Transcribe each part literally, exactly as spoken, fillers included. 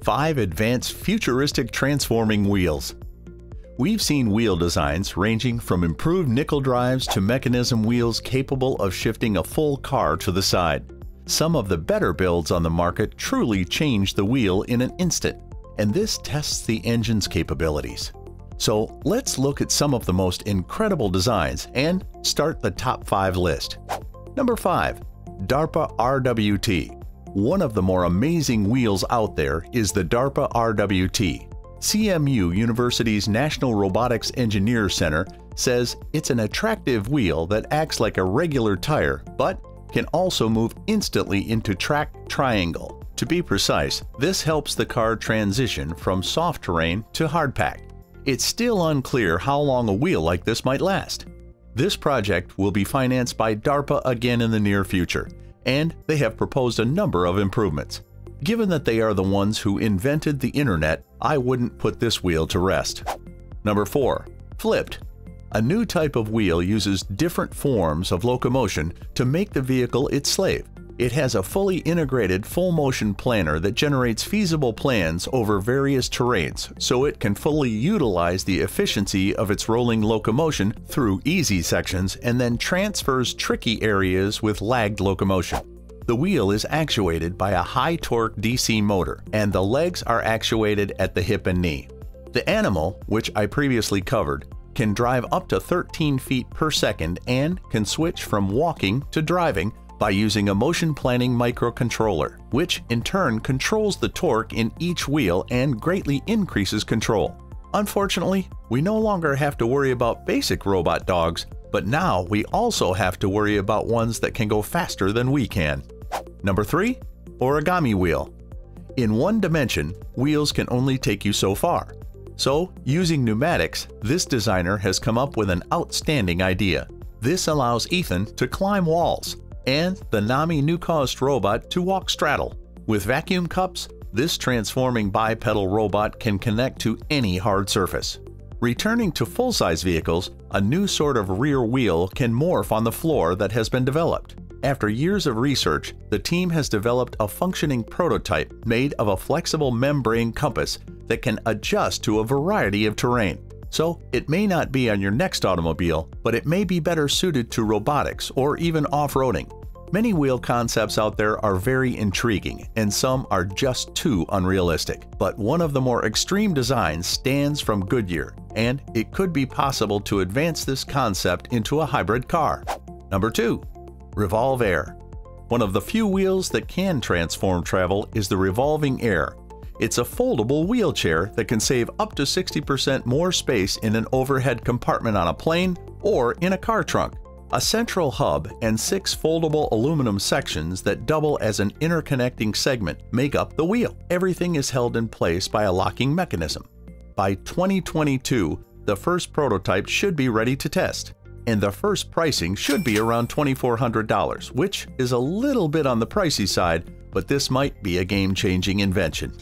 five Advanced Futuristic Transforming Wheels. We've seen wheel designs ranging from improved nickel drives to mechanism wheels capable of shifting a full car to the side. Some of the better builds on the market truly change the wheel in an instant, and this tests the engine's capabilities. So let's look at some of the most incredible designs and start the top five list. Number five. Darpa R W T. One of the more amazing wheels out there is the Darpa R W T. C M U University's National Robotics Engineer Center says it's an attractive wheel that acts like a regular tire, but can also move instantly into track triangle. To be precise, this helps the car transition from soft terrain to hardpack. It's still unclear how long a wheel like this might last. This project will be financed by DARPA again in the near future, and they have proposed a number of improvements. Given that they are the ones who invented the internet, I wouldn't put this wheel to rest. Number four. Flyped. A new type of wheel uses different forms of locomotion to make the vehicle its slave. It has a fully integrated full-motion planner that generates feasible plans over various terrains, so it can fully utilize the efficiency of its rolling locomotion through easy sections and then transfers tricky areas with lagged locomotion. The wheel is actuated by a high-torque D C motor, and the legs are actuated at the hip and knee. The animal, which I previously covered, can drive up to thirteen feet per second and can switch from walking to driving by using a motion planning microcontroller, which in turn controls the torque in each wheel and greatly increases control. Unfortunately, we no longer have to worry about basic robot dogs, but now we also have to worry about ones that can go faster than we can. Number three. Origami Wheel. In one dimension, wheels can only take you so far. So, using pneumatics, this designer has come up with an outstanding idea. This allows Ethan to climb walls, and the Nami Nucost robot to walk straddle. With vacuum cups, this transforming bipedal robot can connect to any hard surface. Returning to full-size vehicles, a new sort of rear wheel can morph on the floor that has been developed. After years of research, the team has developed a functioning prototype made of a flexible membrane compass that can adjust to a variety of terrain. So it may not be on your next automobile, but it may be better suited to robotics or even off-roading. Many wheel concepts out there are very intriguing, and some are just too unrealistic. But one of the more extreme designs stands from Goodyear, and it could be possible to advance this concept into a hybrid car. Number two. Revolve Air. One of the few wheels that can transform travel is the Revolving Air. It's a foldable wheelchair that can save up to sixty percent more space in an overhead compartment on a plane or in a car trunk. A central hub and six foldable aluminum sections that double as an interconnecting segment make up the wheel. Everything is held in place by a locking mechanism. By twenty twenty-two, the first prototype should be ready to test, and the first pricing should be around twenty-four hundred dollars, which is a little bit on the pricey side, but this might be a game-changing invention.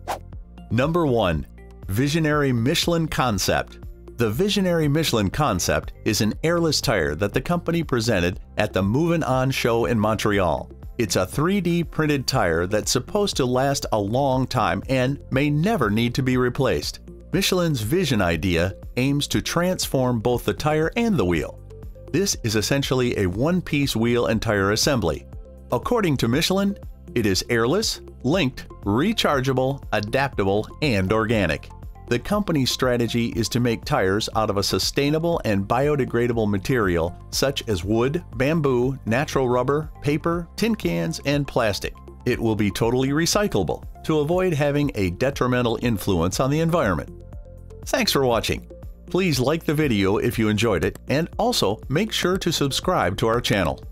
Number one. Visionary Michelin Concept. The Visionary Michelin Concept is an airless tire that the company presented at the Movin' On show in Montreal. It's a three D printed tire that's supposed to last a long time and may never need to be replaced. Michelin's vision idea aims to transform both the tire and the wheel. This is essentially a one-piece wheel and tire assembly. According to Michelin, it is airless, linked, rechargeable, adaptable, and organic. The company's strategy is to make tires out of a sustainable and biodegradable material such as wood, bamboo, natural rubber, paper, tin cans, and plastic. It will be totally recyclable to avoid having a detrimental influence on the environment. Thanks for watching. Please like the video if you enjoyed it, and also make sure to subscribe to our channel.